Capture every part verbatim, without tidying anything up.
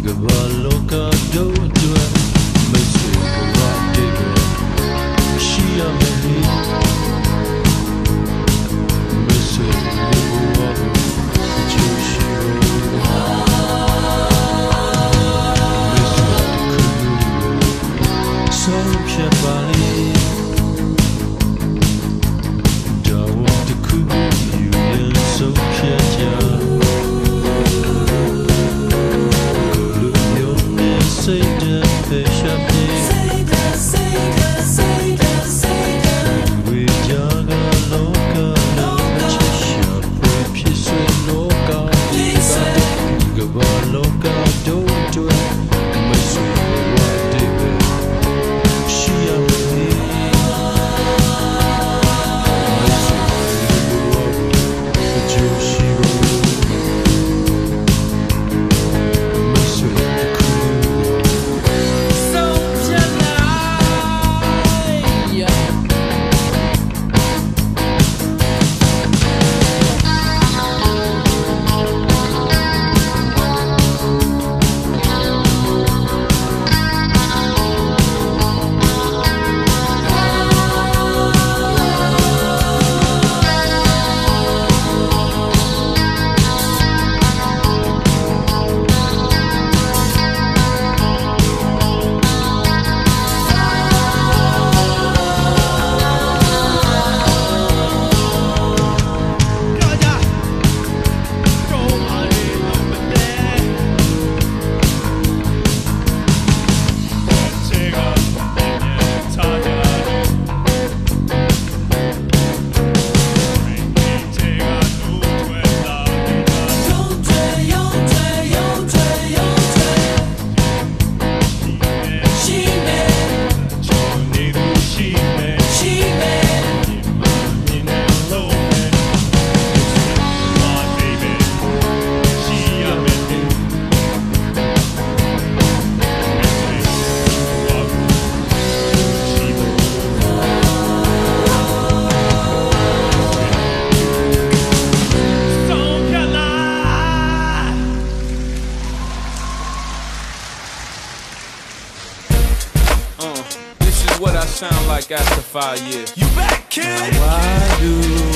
what I sound like after five years. You back, kid? Now why do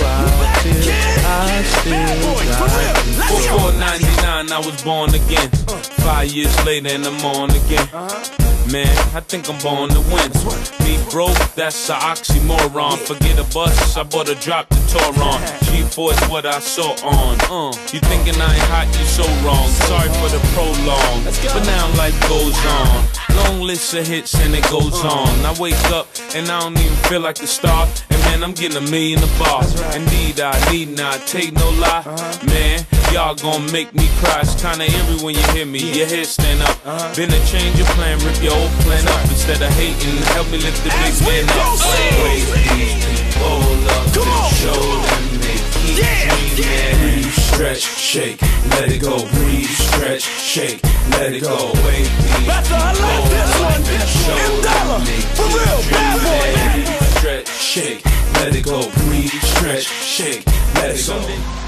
I feel I still got you? four ninety-nine, I was born again. Five years later and I'm on again. Man, I think I'm born to win. Me broke, that's an oxymoron. Forget a bus, I bought a drop to Toron. G-force what I saw on. Uh, you thinking I ain't hot, you so wrong. Sorry for the prolong, but now life goes on. Long list of hits and it goes on. I wake up and I don't even feel like a star. And man, I'm getting a million a bar. Indeed, I need not take no lie. Man, y'all gon' make me cry. It's kinda eerie when you hear me, your head stand up. Been a change of plan, rip your old plan up. Instead of hating, help me lift the big man up. Wait, these people up to show them they keep dreaming. Breathe, stretch, shake, let it go. Breathe, stretch, shake, let it go. Wait, these Better, I like this one. M Dollar, for real, bad boy. Breathe, stretch, shake, let it go. Breathe, stretch, shake, let it go.